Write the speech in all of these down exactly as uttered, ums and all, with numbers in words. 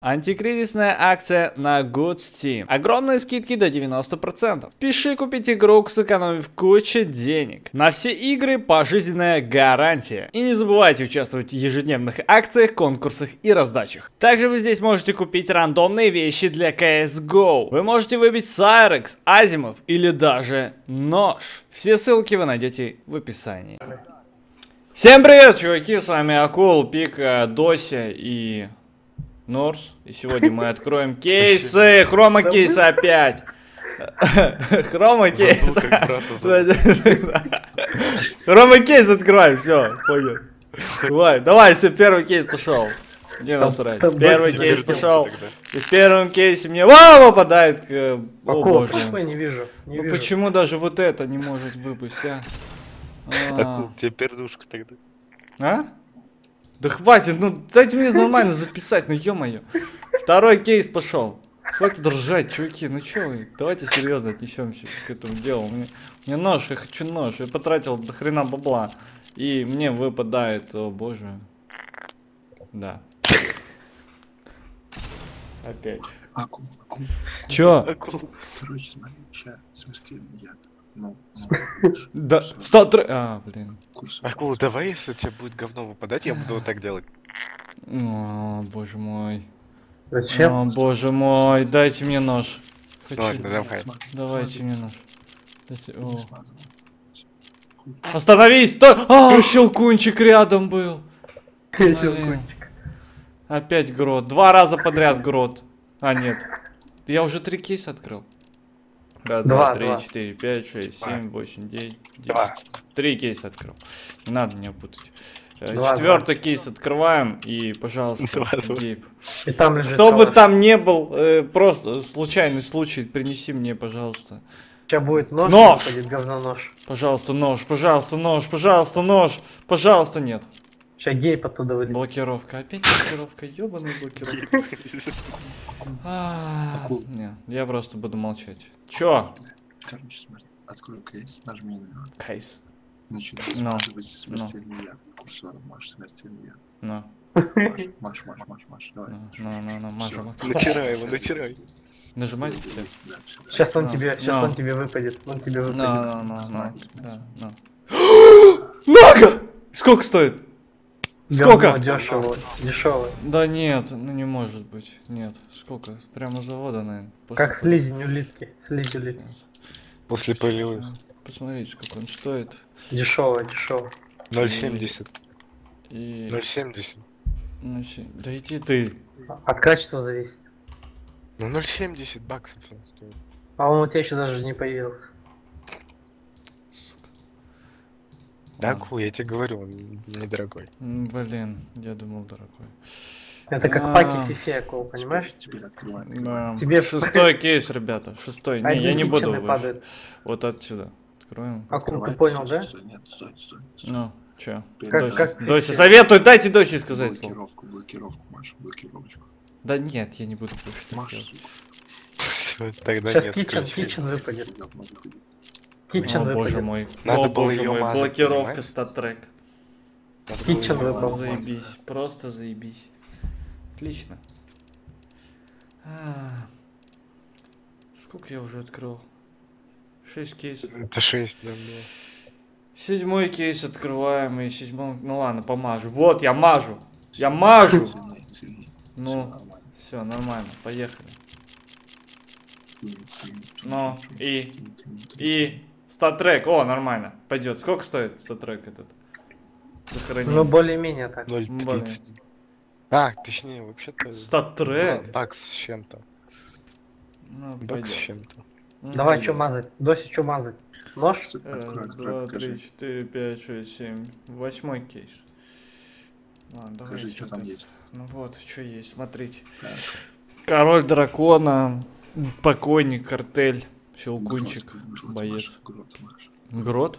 Антикризисная акция на Good Steam. Огромные скидки до девяноста процентов. Пиши купить игру, сэкономив кучу денег. На все игры пожизненная гарантия. И не забывайте участвовать в ежедневных акциях, конкурсах и раздачах. Также вы здесь можете купить рандомные вещи для си эс го. Вы можете выбить Сайрекс, Азимов или даже нож. Все ссылки вы найдете в описании. Всем привет, чуваки, с вами Акул, Пика, Дося и Норс. И сегодня мы откроем кейсы, хрома кейсы опять. Хрома кейс. Хрома кейс открывай, все, понял. Давай, давай, все, первый кейс пошел. Не насрать. Первый кейс пошел. И в первом кейсе мне вау попадает. О боже. Не вижу. Ну почему даже вот это не может выпасть, а? А тебе пердушка тогда. А? Да хватит, ну дайте мне нормально записать, ну ё-моё. Второй кейс пошел. Хватит ржать, чуваки, ну чё вы? Давайте серьезно отнесемся к этому делу. Мне, мне нож, я хочу нож. Я потратил до хрена бабла. И мне выпадает, о боже. Да. Опять. Акул, акул. Чё? Короче, смотри, ща смертельный яд. Ну, да, статр... А, блин. Акул, давай, если тебе будет говно выпадать, я буду вот так делать. О, боже мой. Зачем? О, боже мой, дайте мне нож. Хочу. Ладно, давай. Давайте мне нож. Дайте... О. Остановись! Стой! А, щелкунчик рядом был. Щелкунчик. Опять грот. Два раза подряд грот. А, нет. Я уже три кейса открыл. Раз, два, Два, три, два. четыре, пять, шесть, семь, восемь, девять, Два. десять. Три кейса открыл. Не надо меня путать. Два, Четвертый кейс открываем и, пожалуйста, Два, два. Гейб. И там лежит Кто бы калаш. там не был, э, просто случайный случай, принеси мне, пожалуйста. Сейчас будет нож, Нож! выпадет говно нож. Пожалуйста, нож, пожалуйста, нож, пожалуйста, нож. Пожалуйста, нет. Сейчас гейп оттуда вылезет. Блокировка, опять блокировка, ебаная блокировка. А, Акул. Не, я просто буду молчать. Чё? Короче, смотри, открой кейс, нажми на него. Кейс. Начинай Но. смазывать смертельный яд. Курсором маш смертельный яд. Ну, Маш, маш, маш, маш, маш, давай. ну, ну, ну, ну, Всё. мажем. Натирай его, натирай. Нажимать? Да, всё, да. Сейчас он Ну, тебе, сейчас ну. он тебе выпадет. Он тебе Ну, выпадет. ну, ну, ну, да, ну. Много! Сколько стоит? Сколько? Говно дешево, дешево. Да нет, ну не может быть. Нет, сколько? Прямо с завода, наверное. Как слизень улитки. Слизь улитки. После полевых. Посмотрите, сколько он стоит. Дешево, дешево. ноль семьдесят. И... ноль семьдесят. Ну, щи- да иди ты. От качества зависит. Ну ноль семьдесят баксов он стоит. А он у тебя еще даже не появился. Сука. Да, Ладно. Акул, я тебе говорю, он недорогой. М, Блин, я думал, дорогой. Это как А. паки фифе, Акул, понимаешь? Теперь открывай, Да. открывай. Тебе- Шестой кейс, ребята. Шестой. Не, Один я не буду китчены выше. падает. Вот отсюда. Откроем. Акул, ты Открывай. понял, Стой, да? стой, нет, стой, стой, стой. Ну, чё? Как- Дося, как Дося, ты- советую, дайте Досе сказать слово. Блокировку, блокировку, Маша, блокировочку. Да нет, я не буду больше так Маша, делать. сука. Всё, Тогда Сейчас нет. китчен, короче. китчен выпадет. Говно выходит. Китчен О, боже выпадет. мой. Надо О, было боже её мой. мазать, Блокировка понимаешь? статрек. Надо было Китчен его выпал. мазать. Заебись. Просто заебись. Отлично. А. Сколько я уже открыл? Шесть кейсов. Это шесть, да, было. Седьмой кейс открываем и седьмой. Ну ладно, помажу. Вот, я мажу. Я мажу. Сильнее, сильнее. Всё Ну, нормально. все, нормально, поехали. Тюнинг, тюнинг, Ну, тюнинг, и, тюнинг, тюнинг, тюнинг. и, статрек, о, нормально, пойдет. Сколько стоит статрек этот? Захоронение. Ну, более-менее так. ноль Блин. тридцать. А, точнее, вообще-то... Статрек? Бакс с чем-то. Ну, Бакс с пойдет. чем-то. Ну, Давай, пойдет. что мазать? Доси, что мазать? Нож? Стой, Раз, открой, открой, два, покажи. три, четыре, пять, шесть, семь. Восьмой кейс. Ладно, Покажи, давайте что вот там это. есть. Ну вот, что есть, смотрите. Так, Король дракона, покойник, картель, щелкунчик, грот, грот, боец. Маша, грот, Маша. Грот?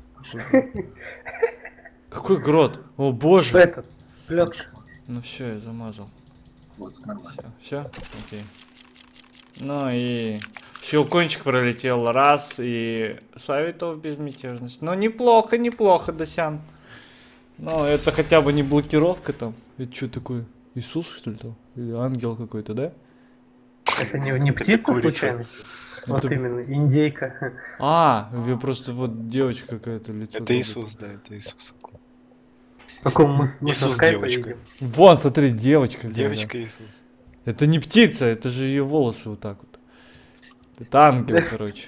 Какой грот? О боже! Этот, плетка. Ну все, я замазал. Вот, нормально. Все, все, окей. Ну и щелкунчик пролетел раз, и Савитов безмятежность. Ну неплохо, неплохо, Досян. Ну это хотя бы не блокировка там. Это что такое? Иисус, что ли, там? Или ангел какой-то, да? Это не, не птица курица. случайно? Вот Это- именно, индейка. А, я просто вот девочка какая-то лицо. Это как Иисус, да, это Иисус. Каком мы, мы со Иисус скайпа девочка. видим. будто. Вон, смотри, девочка. какая-то. Девочка Иисус. Это не птица, это же ее волосы вот так вот. Это ангел, короче.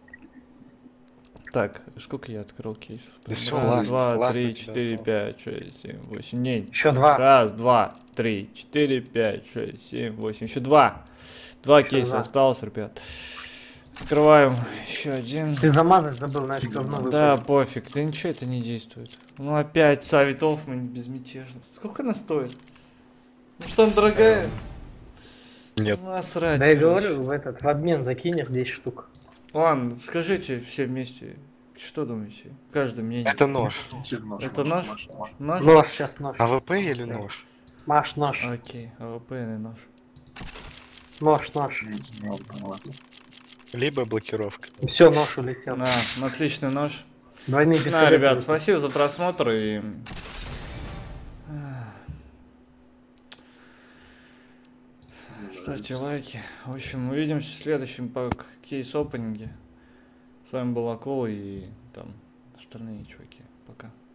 Так, сколько я открыл кейсов? Да всё, Раз, ладно, два, ладно, три, всё, четыре, ладно. пять, шесть, семь, восемь. Не, Еще два. раз, два, три, четыре, пять, шесть, семь, восемь. Еще два. Два Ещё кейса два. осталось, ребят. Открываем еще один. Ты замазать забыл, значит, говно Да, выпадет. пофиг, да ничего это не действует. Ну опять Савит Оффман безмятежно. Сколько она стоит? Ну что, она дорогая? Нет. Ну, насрать, Да я короче. говорю, в этот, в обмен закинешь десять штук. Ладно, скажите все вместе, что думаете? Каждый мнение. Это нож. Теперь нож, Это нож, нож? нож, нож. Нож? Нож, сейчас нож. АВП или нож? Маш, нож. Окей, АВП или нож. Нож, нож. Не знал, ну ладно. Либо блокировка. Все, нож улетел. На, на отличный нож. Двойные На, пистолеты. ребят, спасибо за просмотр и... Ставьте лайки. В общем, увидимся в следующем по кейс-опенинге. С вами был Акул и там остальные чуваки. Пока.